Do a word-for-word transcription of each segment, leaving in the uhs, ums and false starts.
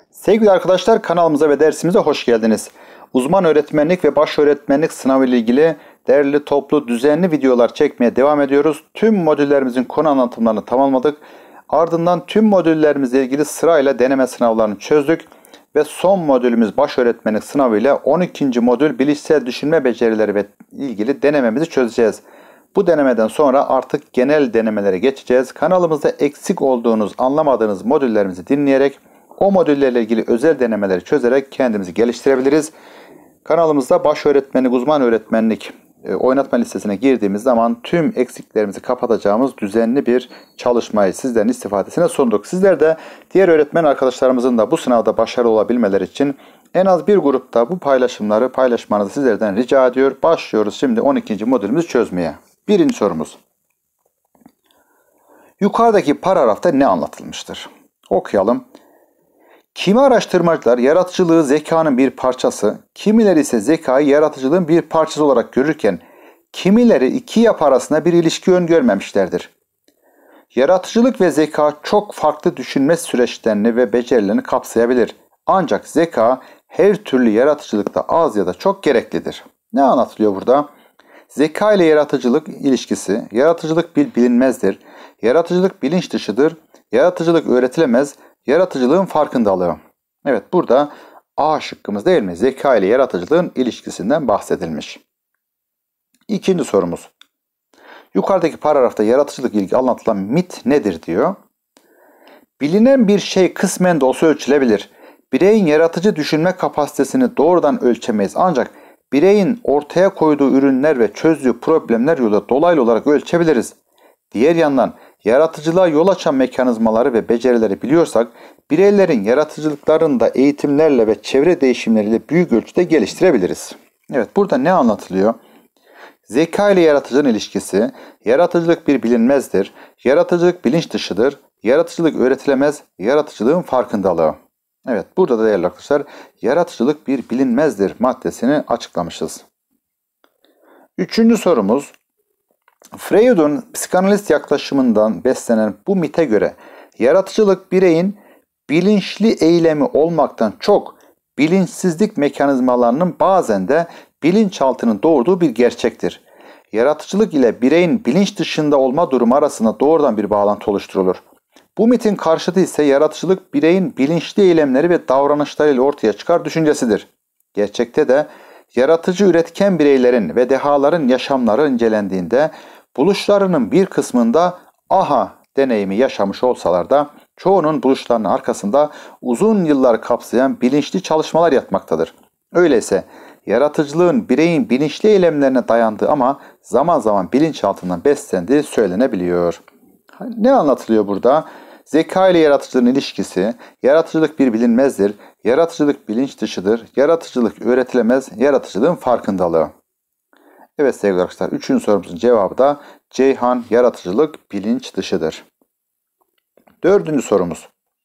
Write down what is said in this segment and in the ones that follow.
Sevgili arkadaşlar, kanalımıza ve dersimize hoş geldiniz. Uzman öğretmenlik ve baş öğretmenlik sınavı ile ilgili değerli, toplu, düzenli videolar çekmeye devam ediyoruz. Tüm modüllerimizin konu anlatımlarını tamamladık. Ardından tüm modüllerimizle ilgili sırayla deneme sınavlarını çözdük. Ve son modülümüz baş öğretmenlik sınavı ile on ikinci modül bilişsel düşünme becerileri ve ilgili denememizi çözeceğiz. Bu denemeden sonra artık genel denemelere geçeceğiz. Kanalımızda eksik olduğunuz, anlamadığınız modüllerimizi dinleyerek o modüllerle ilgili özel denemeleri çözerek kendimizi geliştirebiliriz. Kanalımızda baş öğretmenlik, uzman öğretmenlik e, oynatma listesine girdiğimiz zaman tüm eksiklerimizi kapatacağımız düzenli bir çalışmayı sizlerin istifadesine sunduk. Sizler de diğer öğretmen arkadaşlarımızın da bu sınavda başarılı olabilmeleri için en az bir grupta bu paylaşımları paylaşmanızı sizlerden rica ediyor. Başlıyoruz şimdi on ikinci modülümüzü çözmeye. Birinci sorumuz. Yukarıdaki paragrafta ne anlatılmıştır? Okuyalım. Kimi araştırmacılar yaratıcılığı zekanın bir parçası, kimileri ise zekayı yaratıcılığın bir parçası olarak görürken, kimileri iki yapı arasında bir ilişki öngörmemişlerdir. Yaratıcılık ve zeka çok farklı düşünme süreçlerini ve becerilerini kapsayabilir. Ancak zeka her türlü yaratıcılıkta az ya da çok gereklidir. Ne anlatılıyor burada? Zeka ile yaratıcılık ilişkisi, yaratıcılık bir bilinmezdir, yaratıcılık bilinç dışıdır, yaratıcılık öğretilemez, yaratıcılığın farkındalığı. Evet, burada A şıkkımız değil mi? Zeka ile yaratıcılığın ilişkisinden bahsedilmiş. İkinci sorumuz. Yukarıdaki paragrafta yaratıcılık ilgili anlatılan mit nedir diyor. Bilinen bir şey kısmen de olsa ölçülebilir. Bireyin yaratıcı düşünme kapasitesini doğrudan ölçemeyiz, ancak bireyin ortaya koyduğu ürünler ve çözdüğü problemler yoluyla dolaylı olarak ölçebiliriz. Diğer yandan yaratıcılığa yol açan mekanizmaları ve becerileri biliyorsak, bireylerin yaratıcılıklarını da eğitimlerle ve çevre değişimleriyle büyük ölçüde geliştirebiliriz. Evet, burada ne anlatılıyor? Zeka ile yaratıcılığın ilişkisi, yaratıcılık bir bilinmezdir, yaratıcılık bilinç dışıdır, yaratıcılık öğretilemez, yaratıcılığın farkındalığı. Evet, burada da değerli arkadaşlar, yaratıcılık bir bilinmezdir maddesini açıklamışız. Üçüncü sorumuz. Freud'un psikanalist yaklaşımından beslenen bu mite göre yaratıcılık bireyin bilinçli eylemi olmaktan çok bilinçsizlik mekanizmalarının bazen de bilinçaltının doğurduğu bir gerçektir. Yaratıcılık ile bireyin bilinç dışında olma durumu arasında doğrudan bir bağlantı oluşturulur. Bu mitin karşıtı ise yaratıcılık bireyin bilinçli eylemleri ve davranışlarıyla ortaya çıkar düşüncesidir. Gerçekte de yaratıcı üretken bireylerin ve dehaların yaşamları incelendiğinde buluşlarının bir kısmında aha deneyimi yaşamış olsalar da çoğunun buluşlarının arkasında uzun yıllar kapsayan bilinçli çalışmalar yatmaktadır. Öyleyse yaratıcılığın bireyin bilinçli eylemlerine dayandığı ama zaman zaman bilinçaltından beslendiği söylenebiliyor. Ne anlatılıyor burada? Zeka ile yaratıcılığın ilişkisi, yaratıcılık bir bilinmezdir, yaratıcılık bilinç dışıdır, yaratıcılık öğretilemez, yaratıcılığın farkındalığı. Evet sevgili arkadaşlar, üçüncü sorumuzun cevabı da Ceyhan, yaratıcılık bilinç dışıdır. Dördüncü sorumuz.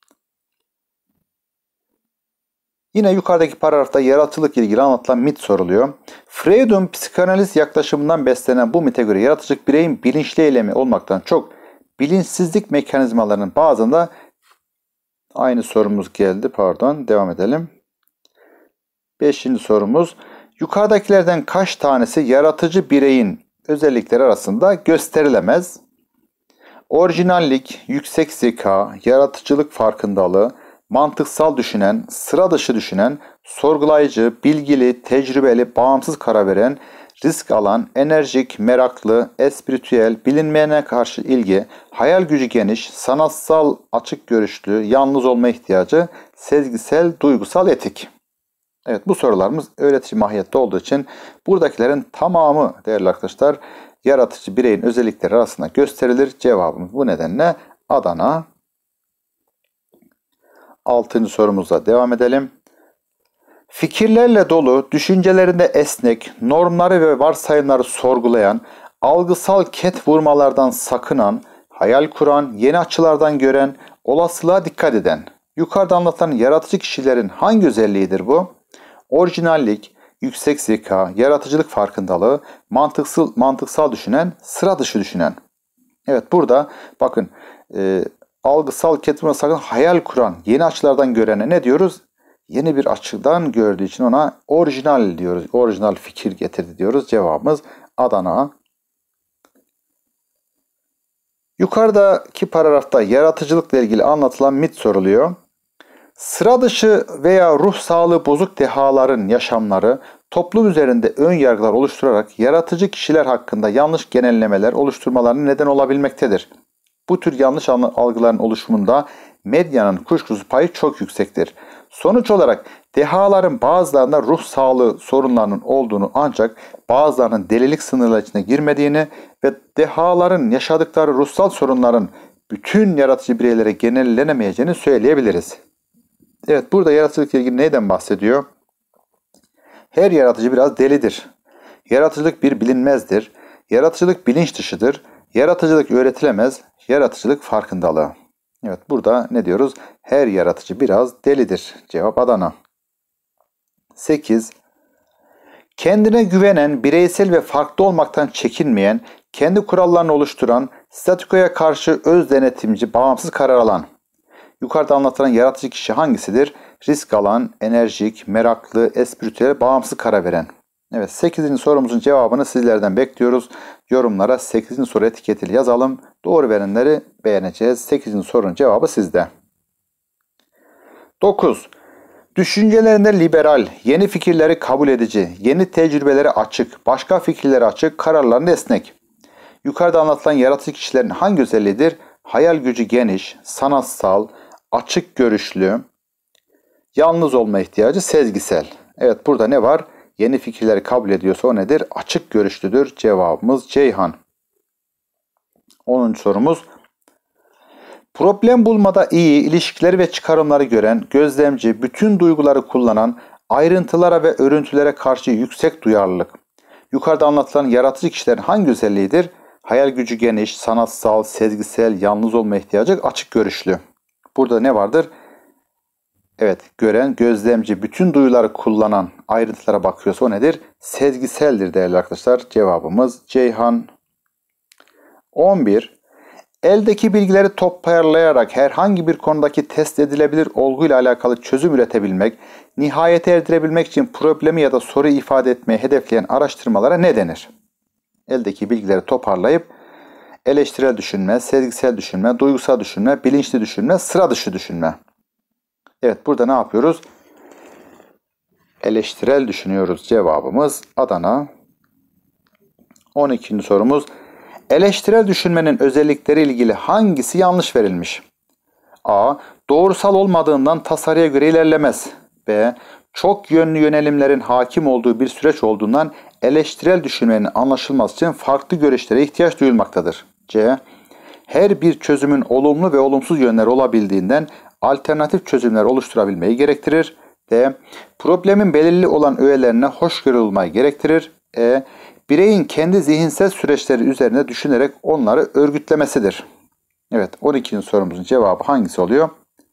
Yine yukarıdaki paragrafta yaratıcılık ilgili anlatılan mit soruluyor. Freud'un psikanaliz yaklaşımından beslenen bu mite göre yaratıcılık bireyin bilinçli eylemi olmaktan çok bilinçsizlik mekanizmalarının bazında aynı sorumuz geldi. Pardon, devam edelim. Beşinci sorumuz. Yukarıdakilerden kaç tanesi yaratıcı bireyin özellikleri arasında gösterilemez? Orijinallik, yüksek zeka, yaratıcılık farkındalığı, mantıksal düşünen, sıra dışı düşünen, sorgulayıcı, bilgili, tecrübeli, bağımsız karar veren, risk alan, enerjik, meraklı, espritüel, bilinmeyene karşı ilgi, hayal gücü geniş, sanatsal, açık görüşlü, yalnız olma ihtiyacı, sezgisel, duygusal, etik. Evet, bu sorularımız öğretici mahiyette olduğu için buradakilerin tamamı değerli arkadaşlar yaratıcı bireyin özellikleri arasında gösterilir. Cevabımız bu nedenle Adana. Altıncı sorumuzla devam edelim. Fikirlerle dolu, düşüncelerinde esnek, normları ve varsayımları sorgulayan, algısal ket vurmalardan sakınan, hayal kuran, yeni açılardan gören, olasılığa dikkat eden. Yukarıda anlatılan yaratıcı kişilerin hangi özelliğidir bu? Orijinallik, yüksek zeka, yaratıcılık farkındalığı, mantıksal, mantıksal düşünen, sıra dışı düşünen. Evet, burada bakın e, algısal ketime sakın hayal kuran, yeni açılardan görene ne diyoruz? Yeni bir açıdan gördüğü için ona orijinal diyoruz. Orijinal fikir getirdi diyoruz. Cevabımız Adana. Yukarıdaki paragrafta yaratıcılıkla ilgili anlatılan mit soruluyor. Sıra dışı veya ruh sağlığı bozuk dehaların yaşamları toplum üzerinde ön yargılar oluşturarak yaratıcı kişiler hakkında yanlış genellemeler oluşturmalarına neden olabilmektedir. Bu tür yanlış algıların oluşumunda medyanın kuşkusuz payı çok yüksektir. Sonuç olarak dehaların bazılarında ruh sağlığı sorunlarının olduğunu ancak bazılarının delilik sınırları içine girmediğini ve dehaların yaşadıkları ruhsal sorunların bütün yaratıcı bireylere genellenemeyeceğini söyleyebiliriz. Evet, burada yaratıcılıkla ilgili neyden bahsediyor? Her yaratıcı biraz delidir. Yaratıcılık bir bilinmezdir. Yaratıcılık bilinç dışıdır. Yaratıcılık öğretilemez. Yaratıcılık farkındalığı. Evet, burada ne diyoruz? Her yaratıcı biraz delidir. Cevap Adana. sekiz. Kendine güvenen, bireysel ve farklı olmaktan çekinmeyen, kendi kurallarını oluşturan, statükoya karşı öz denetimci, bağımsız karar alan. Yukarıda anlatılan yaratıcı kişi hangisidir? Risk alan, enerjik, meraklı, espritüel, bağımsız karar veren. Evet, sekizinci sorumuzun cevabını sizlerden bekliyoruz. Yorumlara sekizinci soru etiketiyle yazalım. Doğru verenleri beğeneceğiz. sekizinci sorunun cevabı sizde. dokuz. Düşüncelerinde liberal, yeni fikirleri kabul edici, yeni tecrübelere açık, başka fikirlere açık, kararlarında esnek. Yukarıda anlatılan yaratıcı kişilerin hangi özelliğidir? Hayal gücü geniş, sanatsal, açık görüşlü, yalnız olma ihtiyacı, sezgisel. Evet, burada ne var? Yeni fikirleri kabul ediyorsa o nedir? Açık görüşlüdür. Cevabımız Ceyhan. onuncu sorumuz. Problem bulmada iyi, ilişkileri ve çıkarımları gören, gözlemci, bütün duyguları kullanan, ayrıntılara ve örüntülere karşı yüksek duyarlılık. Yukarıda anlatılan yaratıcı kişilerin hangi özelliğidir? Hayal gücü geniş, sanatsal, sezgisel, yalnız olma ihtiyacı, açık görüşlü. Burada ne vardır? Evet, gören, gözlemci, bütün duyuları kullanan, ayrıntılara bakıyorsa o nedir? Sezgiseldir değerli arkadaşlar. Cevabımız Ceyhan. on bir. Eldeki bilgileri toparlayarak herhangi bir konudaki test edilebilir olguyla alakalı çözüm üretebilmek, nihayete erdirebilmek için problemi ya da soruyu ifade etmeyi hedefleyen araştırmalara ne denir? Eldeki bilgileri toparlayıp eleştirel düşünme, sezgisel düşünme, duygusal düşünme, bilinçli düşünme, sıra dışı düşünme. Evet, burada ne yapıyoruz? Eleştirel düşünüyoruz. Cevabımız Adana. on ikinci sorumuz. Eleştirel düşünmenin özellikleri ilgili hangisi yanlış verilmiş? A. Doğrusal olmadığından tasarıya göre ilerlemez. B. Çok yönlü yönelimlerin hakim olduğu bir süreç olduğundan eleştirel düşünmenin anlaşılması için farklı görüşlere ihtiyaç duyulmaktadır. C. Her bir çözümün olumlu ve olumsuz yönleri olabildiğinden alternatif çözümler oluşturabilmeyi gerektirir. D. Problemin belirli olan öğelerine hoşgörü olmayı gerektirir. E. Bireyin kendi zihinsel süreçleri üzerine düşünerek onları örgütlemesidir. Evet, on ikinci sorumuzun cevabı hangisi oluyor?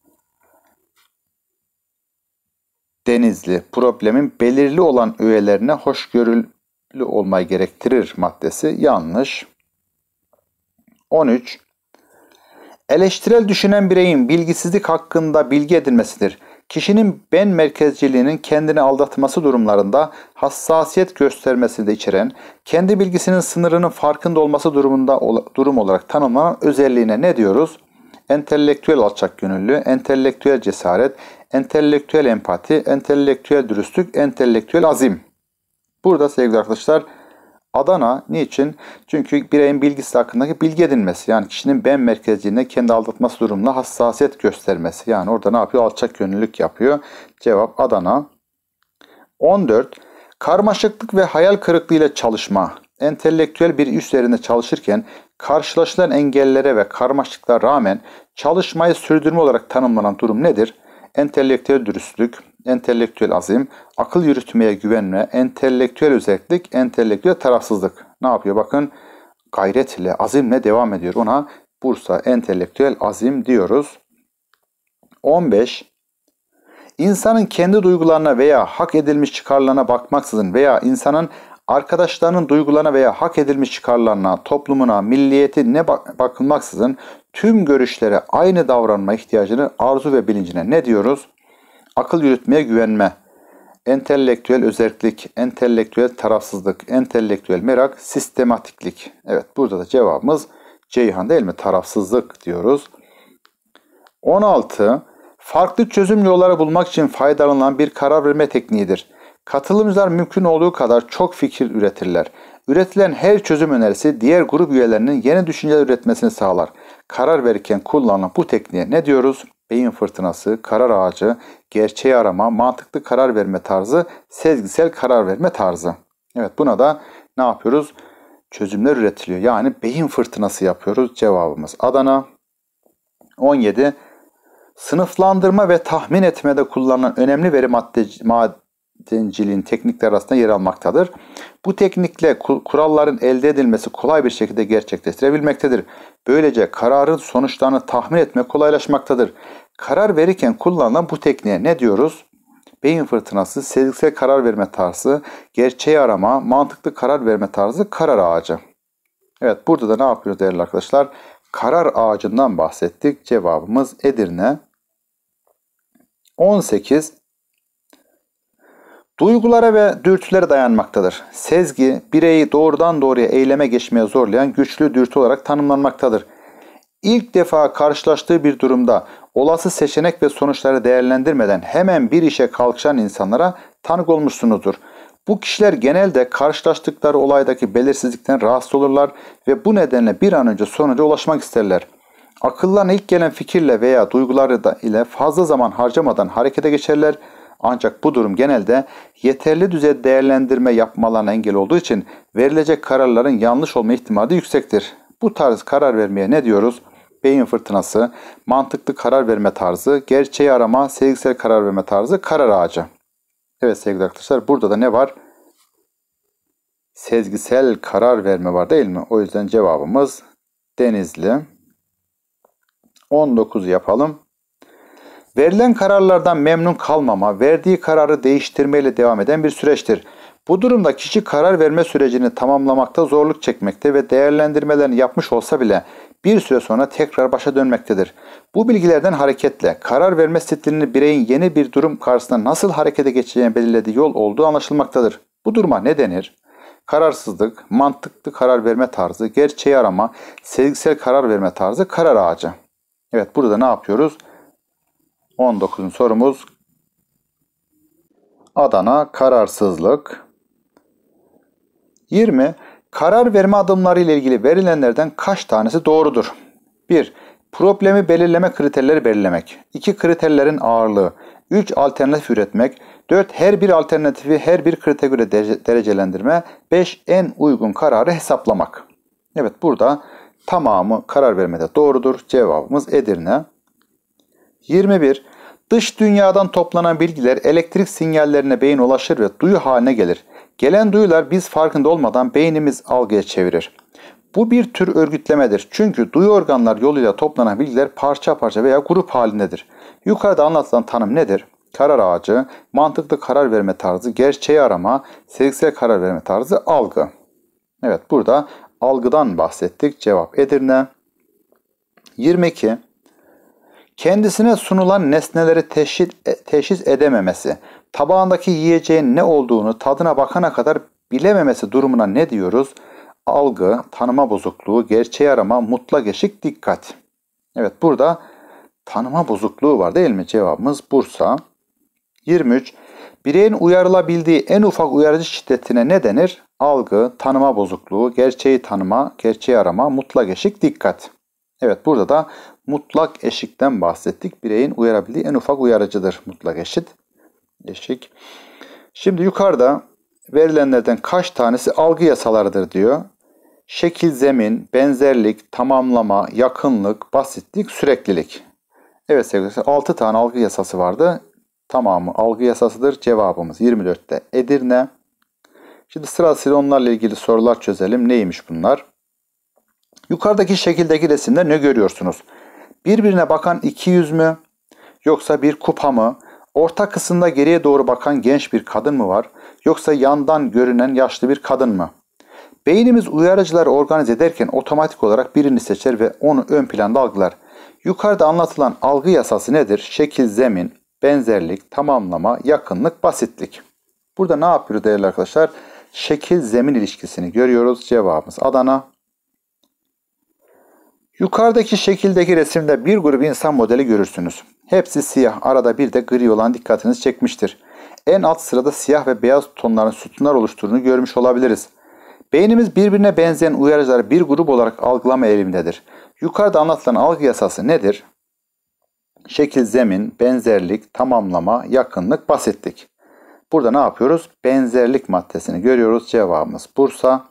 Denizli, problemin belirli olan öğelerine hoşgörülü olmayı gerektirir maddesi yanlış. on üç. Eleştirel düşünen bireyin bilgisizlik hakkında bilgi edinmesidir. Kişinin ben merkezciliğinin kendini aldatması durumlarında hassasiyet göstermesini de içeren, kendi bilgisinin sınırının farkında olması durumunda durum olarak tanımlanan özelliğine ne diyoruz? Entelektüel alçakgönüllü, entelektüel cesaret, entelektüel empati, entelektüel dürüstlük, entelektüel azim. Burada sevgili arkadaşlar Adana niçin? Çünkü bireyin bilgisi hakkındaki bilgi edinmesi. Yani kişinin ben merkezciliğine kendi aldatması durumunda hassasiyet göstermesi. Yani orada ne yapıyor? Alçakgönüllülük yapıyor. Cevap Adana. on dört. Karmaşıklık ve hayal kırıklığı ile çalışma. Entelektüel bir iş üzerinde çalışırken karşılaşılan engellere ve karmaşıklığa rağmen çalışmayı sürdürme olarak tanımlanan durum nedir? Entelektüel dürüstlük, entelektüel azim, akıl yürütmeye güvenme, entelektüel özellik, entelektüel tarafsızlık. Ne yapıyor? Bakın gayret ile, azimle devam ediyor. Ona Bursa entelektüel azim diyoruz. on beş. İnsanın kendi duygularına veya hak edilmiş çıkarlarına bakmaksızın veya insanın arkadaşlarının duygularına veya hak edilmiş çıkarlarına, toplumuna, milliyetine bakılmaksızın tüm görüşlere aynı davranma ihtiyacını arzu ve bilincine ne diyoruz? Akıl yürütmeye güvenme, entelektüel özellik, entelektüel tarafsızlık, entelektüel merak, sistematiklik. Evet, burada da cevabımız Ceyhan değil mi? Tarafsızlık diyoruz. on altı. Farklı çözüm yolları bulmak için faydalanılan bir karar verme tekniğidir. Katılımcılar mümkün olduğu kadar çok fikir üretirler. Üretilen her çözüm önerisi diğer grup üyelerinin yeni düşünceler üretmesini sağlar. Karar verirken kullanılan bu tekniğe ne diyoruz? Beyin fırtınası, karar ağacı, gerçeği arama, mantıklı karar verme tarzı, sezgisel karar verme tarzı. Evet, buna da ne yapıyoruz? Çözümler üretiliyor. Yani beyin fırtınası yapıyoruz. Cevabımız Adana. on yedi. Sınıflandırma ve tahmin etmede kullanılan önemli veri madenciliğin teknikleri arasında yer almaktadır. Bu teknikle kuralların elde edilmesi kolay bir şekilde gerçekleştirebilmektedir. Böylece kararın sonuçlarını tahmin etmek kolaylaşmaktadır. Karar verirken kullanılan bu tekniğe ne diyoruz? Beyin fırtınası, sezgisel karar verme tarzı, gerçeği arama, mantıklı karar verme tarzı, karar ağacı. Evet, burada da ne yapıyoruz değerli arkadaşlar? Karar ağacından bahsettik. Cevabımız Edirne. on sekiz. Duygulara ve dürtülere dayanmaktadır. Sezgi, bireyi doğrudan doğruya eyleme geçmeye zorlayan güçlü dürtü olarak tanımlanmaktadır. İlk defa karşılaştığı bir durumda olası seçenek ve sonuçları değerlendirmeden hemen bir işe kalkışan insanlara tanık olmuşsunuzdur. Bu kişiler genelde karşılaştıkları olaydaki belirsizlikten rahatsız olurlar ve bu nedenle bir an önce sonuca ulaşmak isterler. Akıllarına ilk gelen fikirle veya duyguları ile fazla zaman harcamadan harekete geçerler. Ancak bu durum genelde yeterli düzeyde değerlendirme yapmalarına engel olduğu için verilecek kararların yanlış olma ihtimali yüksektir. Bu tarz karar vermeye ne diyoruz? Beyin fırtınası, mantıklı karar verme tarzı, gerçeği arama, sezgisel karar verme tarzı, karar ağacı. Evet sevgili arkadaşlar, burada da ne var? Sezgisel karar verme var değil mi? O yüzden cevabımız Denizli. on dokuz yapalım. Verilen kararlardan memnun kalmama, verdiği kararı değiştirmeyle devam eden bir süreçtir. Bu durumda kişi karar verme sürecini tamamlamakta zorluk çekmekte ve değerlendirmelerini yapmış olsa bile bir süre sonra tekrar başa dönmektedir. Bu bilgilerden hareketle karar verme stilini bireyin yeni bir durum karşısında nasıl harekete geçeceğini belirlediği yol olduğu anlaşılmaktadır. Bu duruma ne denir? Kararsızlık, mantıklı karar verme tarzı, gerçeği arama, sezgisel karar verme tarzı, karar ağacı. Evet, burada ne yapıyoruz? on dokuzuncu sorumuz Adana, kararsızlık. yirmi. Karar verme adımları ile ilgili verilenlerden kaç tanesi doğrudur? bir. Problemi belirleme kriterleri belirlemek. iki. Kriterlerin ağırlığı. üç. Alternatif üretmek. dört. Her bir alternatifi her bir kriter göre derecelendirme. beş. En uygun kararı hesaplamak. Evet, burada tamamı karar vermede doğrudur. Cevabımız Edirne. yirmi bir. Dış dünyadan toplanan bilgiler elektrik sinyallerine beyin ulaşır ve duyu haline gelir. Gelen duyular biz farkında olmadan beynimiz algıya çevirir. Bu bir tür örgütlemedir. Çünkü duyu organlar yoluyla toplanan bilgiler parça parça veya grup halindedir. Yukarıda anlatılan tanım nedir? Karar ağacı, mantıklı karar verme tarzı, gerçeği arama, sezgisel karar verme tarzı, algı. Evet, burada algıdan bahsettik. Cevap Edirne. yirmi iki. Kendisine sunulan nesneleri teşhis, teşhis edememesi, tabağındaki yiyeceğin ne olduğunu tadına bakana kadar bilememesi durumuna ne diyoruz? Algı, tanıma bozukluğu, gerçeği arama, mutlak eşik, dikkat. Evet, burada tanıma bozukluğu var değil mi? Cevabımız Bursa. yirmi üç. Bireyin uyarılabildiği en ufak uyarıcı şiddetine ne denir? Algı, tanıma bozukluğu, gerçeği tanıma, gerçeği arama, mutlak eşik, dikkat. Evet, burada da mutlak eşikten bahsettik. Bireyin uyarabildiği en ufak uyarıcıdır mutlak eşit. Eşik. Şimdi yukarıda verilenlerden kaç tanesi algı yasalarıdır diyor. Şekil, zemin, benzerlik, tamamlama, yakınlık, basitlik, süreklilik. Evet sevgili arkadaşlar, altı tane algı yasası vardı. Tamamı algı yasasıdır. Cevabımız yirmi dörtte Edirne. Şimdi sırasıyla onlarla ilgili sorular çözelim. Neymiş bunlar? Yukarıdaki şekildeki resimde ne görüyorsunuz? Birbirine bakan iki yüz mü? Yoksa bir kupa mı? Orta kısımda geriye doğru bakan genç bir kadın mı var? Yoksa yandan görünen yaşlı bir kadın mı? Beynimiz uyarıcıları organize ederken otomatik olarak birini seçer ve onu ön planda algılar. Yukarıda anlatılan algı yasası nedir? Şekil, zemin, benzerlik, tamamlama, yakınlık, basitlik. Burada ne yapıyoruz değerli arkadaşlar? Şekil, zemin ilişkisini görüyoruz. Cevabımız Adana. Yukarıdaki şekildeki resimde bir grup insan modeli görürsünüz. Hepsi siyah, arada bir de gri olan dikkatinizi çekmiştir. En alt sırada siyah ve beyaz tonların sütunlar oluşturduğunu görmüş olabiliriz. Beynimiz birbirine benzeyen uyarıcıları bir grup olarak algılama eğilimindedir. Yukarıda anlatılan algı yasası nedir? Şekil, zemin, benzerlik, tamamlama, yakınlık, basitlik. Burada ne yapıyoruz? Benzerlik maddesini görüyoruz. Cevabımız Bursa.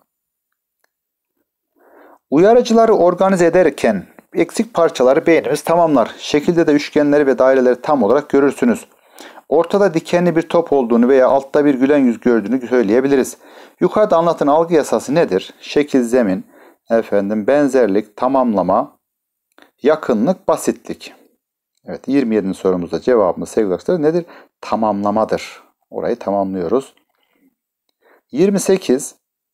Uyarıcıları organize ederken eksik parçaları beynimiz tamamlar. Şekilde de üçgenleri ve daireleri tam olarak görürsünüz. Ortada dikenli bir top olduğunu veya altta bir gülen yüz gördüğünü söyleyebiliriz. Yukarıda anlatılan algı yasası nedir? Şekil, zemin, efendim benzerlik, tamamlama, yakınlık, basitlik. Evet, yirmi yedinci sorumuzda cevabımız sevgili arkadaşlar nedir? Tamamlamadır. Orayı tamamlıyoruz. yirmi sekiz.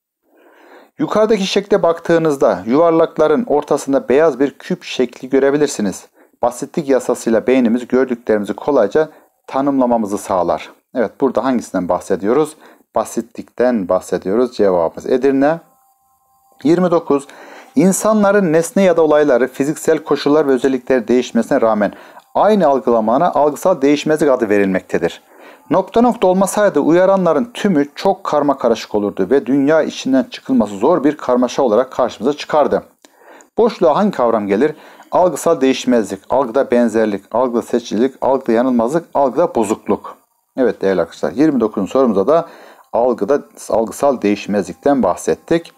Yukarıdaki şekle baktığınızda yuvarlakların ortasında beyaz bir küp şekli görebilirsiniz. Basitlik yasasıyla beynimiz gördüklerimizi kolayca tanımlamamızı sağlar. Evet, burada hangisinden bahsediyoruz? Basitlikten bahsediyoruz. Cevabımız Edirne. yirmi dokuz. İnsanların nesne ya da olayları fiziksel koşullar ve özellikleri değişmesine rağmen aynı algılamana algısal değişmezlik adı verilmektedir. Nokta nokta olmasaydı uyaranların tümü çok karmakarışık olurdu ve dünya içinden çıkılması zor bir karmaşa olarak karşımıza çıkardı. Boşluğa hangi kavram gelir? Algısal değişmezlik, algıda benzerlik, algıda seçicilik, algıda yanılmazlık, algıda bozukluk. Evet değerli arkadaşlar, yirmi dokuzuncu sorumuzda da algıda algısal değişmezlikten bahsettik.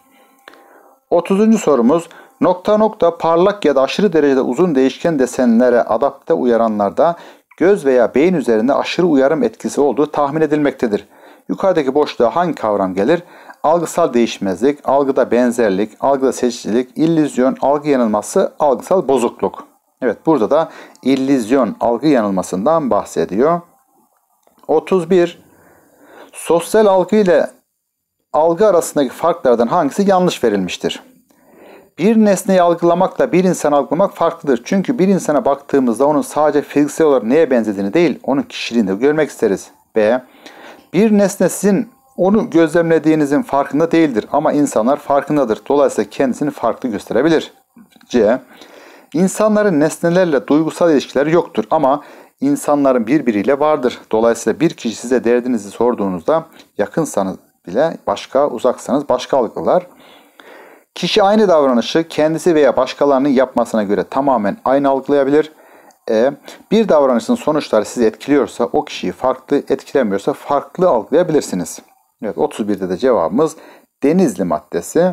otuzuncu sorumuz, nokta nokta parlak ya da aşırı derecede uzun değişken desenlere adapte uyaranlarda göz veya beyin üzerinde aşırı uyarım etkisi olduğu tahmin edilmektedir. Yukarıdaki boşluğa hangi kavram gelir? Algısal değişmezlik, algıda benzerlik, algıda seçicilik, illüzyon, algı yanılması, algısal bozukluk. Evet, burada da illüzyon, algı yanılmasından bahsediyor. otuz bir. Sosyal algı ile algı arasındaki farklardan hangisi yanlış verilmiştir? Bir nesneyi algılamakla bir insanı algılamak farklıdır. Çünkü bir insana baktığımızda onun sadece fiziksel olarak neye benzediğini değil, onun kişiliğini de görmek isteriz. B. Bir nesne sizin onu gözlemlediğinizin farkında değildir ama insanlar farkındadır. Dolayısıyla kendisini farklı gösterebilir. C. İnsanların nesnelerle duygusal ilişkileri yoktur ama insanların birbiriyle vardır. Dolayısıyla bir kişi size derdinizi sorduğunuzda yakınsanız bile başka, uzaksanız başka algılar. Kişi aynı davranışı kendisi veya başkalarının yapmasına göre tamamen aynı algılayabilir. E, bir davranışın sonuçları sizi etkiliyorsa o kişiyi farklı, etkilemiyorsa farklı algılayabilirsiniz. Evet, otuz birde de cevabımız Denizli maddesi.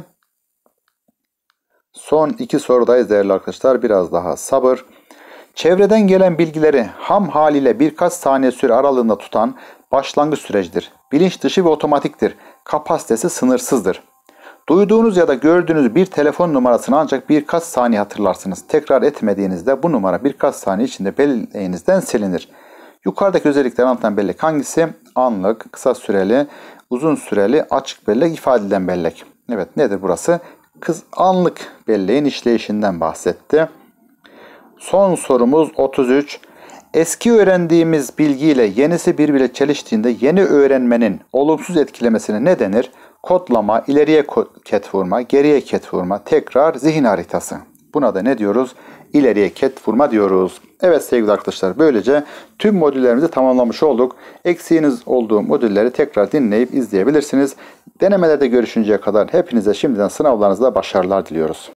Son iki sorudayız değerli arkadaşlar. Biraz daha sabır. Çevreden gelen bilgileri ham haliyle birkaç saniye süre aralığında tutan başlangıç sürecidir. Bilinç dışı ve otomatiktir. Kapasitesi sınırsızdır. Duyduğunuz ya da gördüğünüz bir telefon numarasını ancak birkaç saniye hatırlarsınız. Tekrar etmediğinizde bu numara birkaç saniye içinde belleğinizden silinir. Yukarıdaki özellikleri anlatan bellek hangisi? Anlık, kısa süreli, uzun süreli, açık bellek, ifade edilen bellek. Evet, nedir burası? Kız anlık belleğin işleyişinden bahsetti. Son sorumuz otuz üç. Eski öğrendiğimiz bilgiyle yenisi birbiriyle çeliştiğinde yeni öğrenmenin olumsuz etkilemesine ne denir? Kodlama, ileriye ket vurma, geriye ket vurma, tekrar, zihin haritası. Buna da ne diyoruz? İleriye ket vurma diyoruz. Evet sevgili arkadaşlar, böylece tüm modüllerimizi tamamlamış olduk. Eksiğiniz olduğu modülleri tekrar dinleyip izleyebilirsiniz. Denemelerde görüşünceye kadar hepinize şimdiden sınavlarınızda başarılar diliyoruz.